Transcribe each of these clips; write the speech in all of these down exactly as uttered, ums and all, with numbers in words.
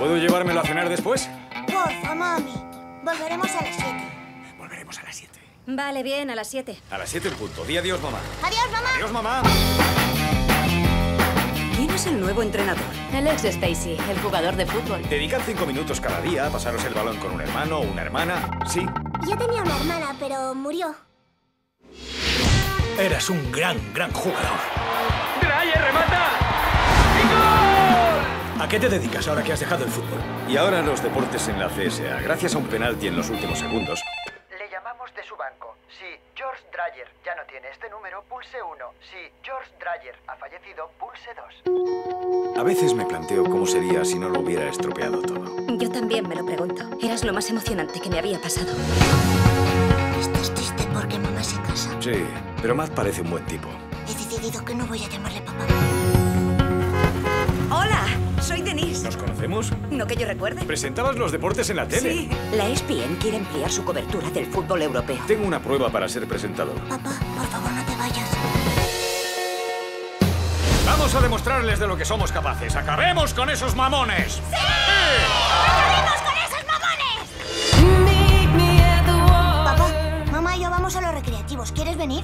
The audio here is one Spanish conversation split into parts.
¿Puedo llevármelo a cenar después? Porfa, mami. Volveremos a las siete. Volveremos a las siete. Vale, bien, a las siete. A las siete en punto. Di adiós, mamá. Adiós, mamá. Adiós, mamá. ¿Quién es el nuevo entrenador? El ex Stacy, el jugador de fútbol. Dedicad cinco minutos cada día a pasaros el balón con un hermano o una hermana. Sí. Yo tenía una hermana, pero murió. Eras un gran, gran jugador. ¡Dreyer remata! ¡Y gol! ¿A qué te dedicas ahora que has dejado el fútbol? Y ahora los deportes en la C S A. Gracias a un penalti en los últimos segundos. Le llamamos de su banco. Si George Dreyer ya no tiene este número, pulse uno. Si George Dreyer ha fallecido, pulse dos. A veces me planteo cómo sería si no lo hubiera estropeado todo. Yo también me lo pregunto. Eras lo más emocionante que me había pasado. ¿Estás triste porque mamá se casa? Sí, pero Matt parece un buen tipo. He decidido que no voy a llamarle papá. ¡Hola! Soy Denise. ¿Nos conocemos? No que yo recuerde. ¿Presentabas los deportes en la tele? Sí. La E S P N quiere ampliar su cobertura del fútbol europeo. Tengo una prueba para ser presentador. Papá, por favor, no te vayas. Vamos a demostrarles de lo que somos capaces. ¡Acabemos con esos mamones! ¡Sí! ¡Acabemos con esos mamones! Papá, mamá y yo vamos a los recreativos. ¿Quieres venir?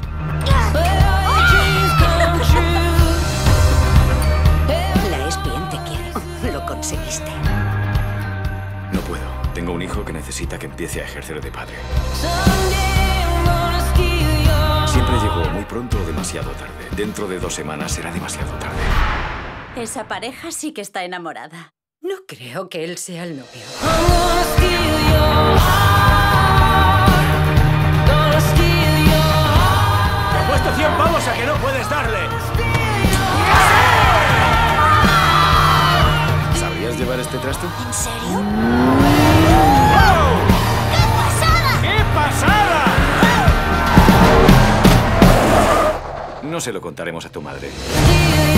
La E S P N te quiere. Lo conseguiste. No puedo. Tengo un hijo que necesita que empiece a ejercer de padre. Siempre llego muy pronto o demasiado tarde. Dentro de dos semanas será demasiado tarde. Esa pareja sí que está enamorada. No creo que él sea el novio. Te he puesto cien pavos a que no puedes darle. ¿Sabrías llevar este trasto? ¿En serio? ¡Wow! ¡Qué pasada! ¡Qué pasada! No se lo contaremos a tu madre.